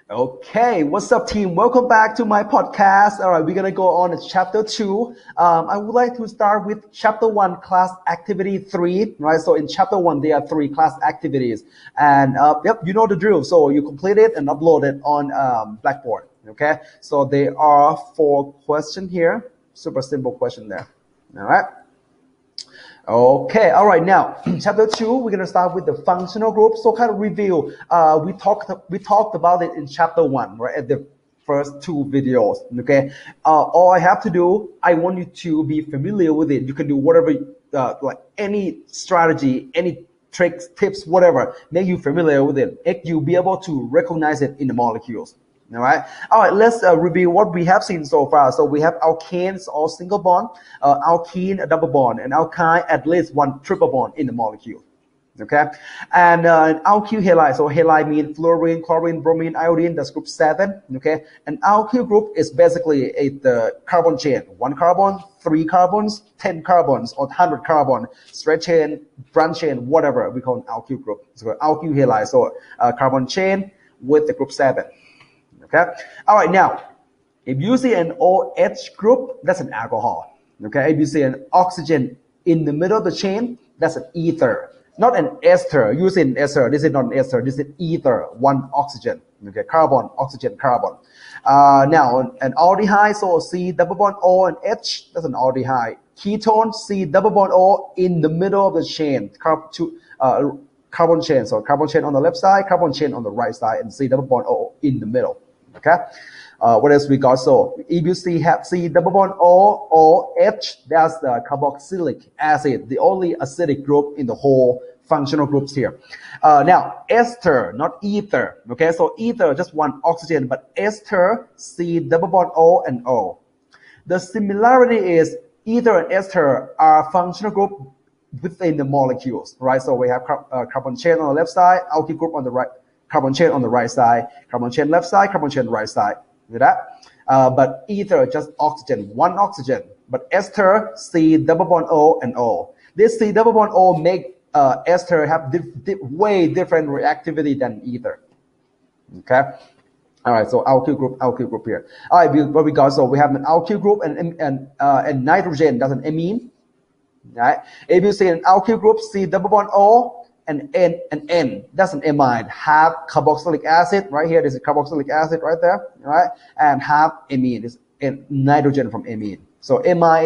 Okay, what's up, team? Welcome back to my podcast. All right, we're gonna go on to chapter 2. I would like to start with chapter 1, class activity 3. Right, so in chapter 1, there are 3 class activities, and yep, you know the drill. So you complete it and upload it on Blackboard. Okay, so there are 4 questions here. Super simple question there. All right. Okay, all right. Now, chapter 2, we're gonna start with the functional group. So, kind of review. We talked about it in chapter 1, right? At the first 2 videos. Okay. All I have to do, I want you to be familiar with it. You can do whatever, like any strategy, any tricks, tips, whatever, make you familiar with it. Make you be able to recognize it in the molecules. All right. Let's review what we have seen so far. So we have alkanes or single bond, alkene a double bond, and alkyne at least 1 triple bond in the molecule. Okay, and alkyl halide. So halide means fluorine, chlorine, bromine, iodine. That's group 7. Okay, and alkyl group is basically the carbon chain: 1 carbon, 3 carbons, 10 carbons, or 100 carbon, straight chain, branch chain, whatever we call an alkyl group. So alkyl halide. So carbon chain with the group 7. Okay. All right. Now, if you see an OH group, that's an alcohol. Okay. If you see an oxygen in the middle of the chain, that's an ether. Not an ester. You see an ester. This is not an ester. This is ether. 1 oxygen. Okay. Carbon, oxygen, carbon. Now, an aldehyde. So C double bond O and H. That's an aldehyde. Ketone. C double bond O in the middle of the chain. Carbon chain. So carbon chain on the left side, carbon chain on the right side, and C double bond O in the middle. Okay. What else we got? So if you have C double bond O H, that's the carboxylic acid, the only acidic group in the whole functional groups here. Now ester, not ether. Okay. So ether just 1 oxygen, but ester, C double bond O and O. The similarity is ether and ester are functional group within the molecules, right? So we have carbon chain on the left side, alkyl group on the right, carbon chain on the right side, carbon chain left side, carbon chain right side. See that? But ether just oxygen, 1 oxygen. But ester, C double bond O and O. This C double bond O make ester have way different reactivity than ether. Okay. All right. So alkyl group here. All right. What we got? So we have an alkyl group and nitrogen. That's an amine. Right. If you see an alkyl group, C double bond O and N, that's an amide. Half carboxylic acid right here. This is carboxylic acid right there, right? And half amine. This nitrogen from amine. So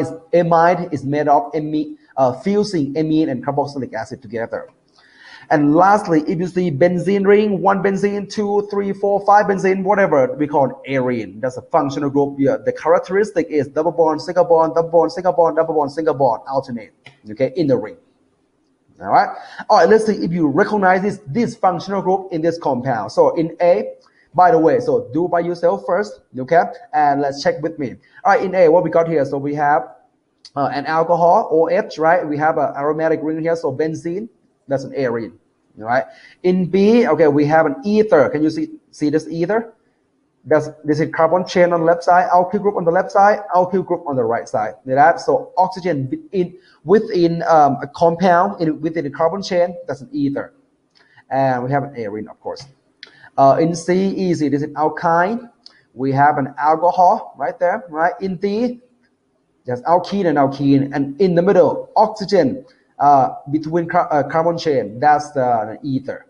amide is made of fusing amine and carboxylic acid together. And lastly, if you see benzene ring, 1 benzene, 2, 3, 4, 5 benzene, whatever, we call it arene. That's a functional group. Yeah, the characteristic is double bond, single bond, double bond, single bond, double bond, single bond, alternate. Okay, in the ring. All right. All right. Let's see if you recognize this functional group in this compound. So in A, by the way, so do by yourself first. Okay, and let's check with me. All right. In A, what we got here? So we have an alcohol, OH, right? We have an aromatic ring here. So benzene. That's an arene, all right? In B, okay, we have an ether. Can you see this ether? This is carbon chain on the left side, alkyl group on the left side, alkyl group on the right side. That so oxygen within a compound within the carbon chain. That's an ether, and we have an arene, of course. In C, easy. This is alkyne. We have an alcohol right there, right? In D, there's alkene, and in the middle, oxygen. Between carbon chain, that's the ether.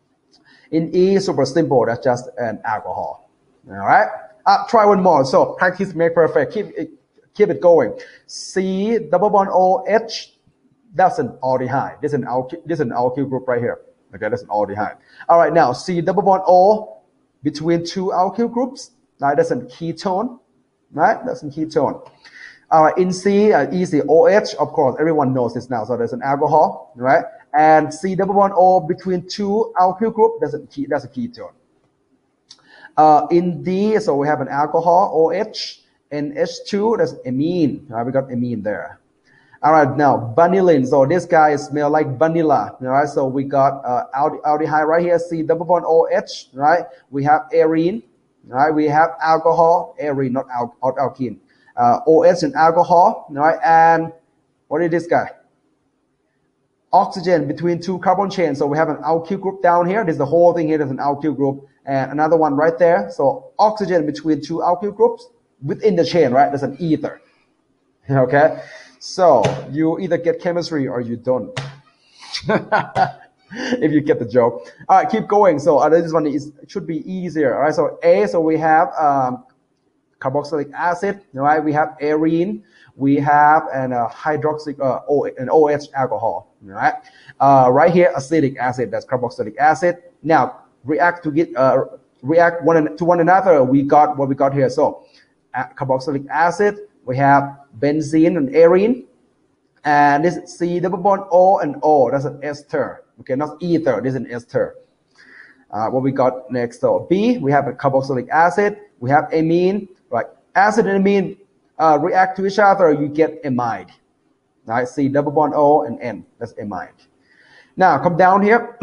In E, super simple, that's just an alcohol. All right. Try one more. So practice make perfect. Keep it going. C double bond O H, that's an aldehyde. This is an alkyl group right here. Okay, that's an aldehyde. All right. Now C double bond O between 2 alkyl groups. Right, that's a ketone. Right, that's a ketone. All right, in C, easy, OH, of course, everyone knows this now. So there's an alcohol, right? And C double bond O between 2 alkyl group, that's a ketone. In D, so we have an alcohol, OH, and H2, that's amine. All right, we got amine there. All right, now vanillin. So this guy smells like vanilla. All right, so we got aldehyde right here, C double bond OH, right? We have arene, right? We have alcohol, arene, not alkene. OH and alcohol, right? And what is this guy? Oxygen between 2 carbon chains. So we have an alkyl group down here. This is the whole thing here. There's an alkyl group. and another one right there. So oxygen between two alkyl groups within the chain, right? That's an ether. Okay, so you either get chemistry or you don't. If you get the joke. All right, keep going. So this one should be easier. All right, so A. So we have carboxylic acid, right? We have arene. We have an hydroxy an OH alcohol, right? Right here, acetic acid. That's carboxylic acid. Now react to one another. We got what we got here. So carboxylic acid. We have benzene and arene, and this C double bond O and O. That's an ester. Okay, not ether. This is an ester. What we got next? So B. We have a carboxylic acid. We have amine. Right, acid and amine react to each other. You get amide. Right, C double bond O and N. That's amide. Now come down here.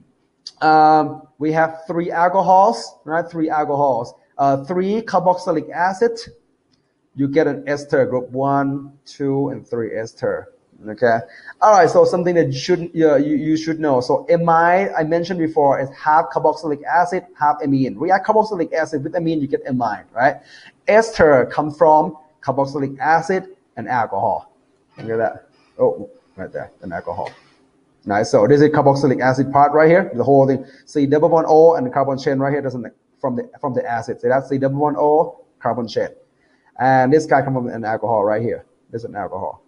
We have 3 alcohols. Right, 3 alcohols. 3 carboxylic acid. You get an ester group 1, 2, and 3 ester. Okay. All right. So something that you should know. So amide, I mentioned before, is half carboxylic acid, half amine. React carboxylic acid with amine, you get amide, right? Ester comes from carboxylic acid and alcohol. Look at that. Oh, right there, an alcohol. Nice. So this is carboxylic acid part right here. The whole thing. C double bond O and the carbon chain right here doesn't from the acid. So that's C double bond O carbon chain. And this guy comes from an alcohol right here. This is an alcohol.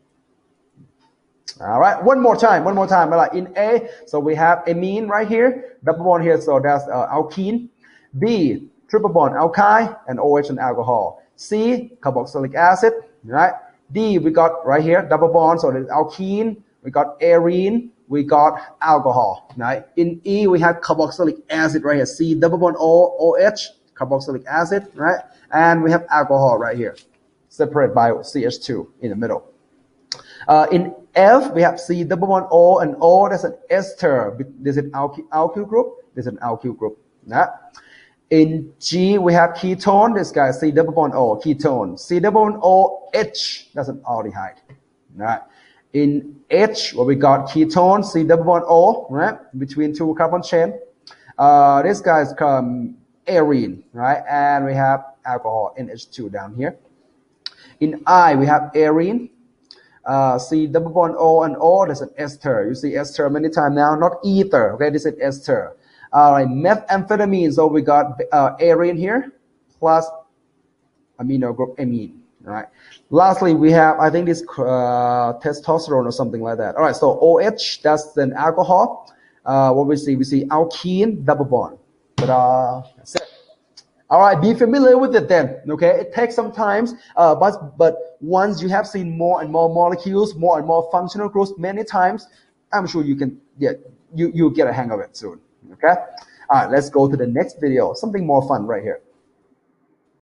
All right, one more time. Like in A, so we have amine right here, double bond here, so that's alkene. B, triple bond alkyl, and OH and alcohol. C, carboxylic acid, right? D, we got right here, double bond, so there's alkene. We got arene. We got alcohol, right? In E, we have carboxylic acid right here. C, double bond O, OH, carboxylic acid, right? And we have alcohol right here, separated by CH2 in the middle. In F, we have C double bond O and O. That's an ester. This is an alkyl group. This is an alkyl group. Yeah. In G, we have ketone. This guy C double bond O, ketone. C double bond O H. That's an aldehyde. Right. In H, well, we got ketone. C double bond O. Right. Between 2 carbon chain. This guy is arene. Right. And we have alcohol NH2 down here. In I, we have arene. C double bond O and O, that's an ester. You see ester many times now, not ether. Okay, this is ester. All right, methamphetamine. So we got arene here plus amino group amine. All right. Lastly, we have, I think this testosterone or something like that. All right, so OH, that's an alcohol. What we see alkene double bond. That's it. All right, be familiar with it then. Okay, it takes some time, but once you have seen more and more molecules, more and more functional groups many times, I'm sure you can you'll get a hang of it soon. Okay, all right, let's go to the next video. Something more fun right here.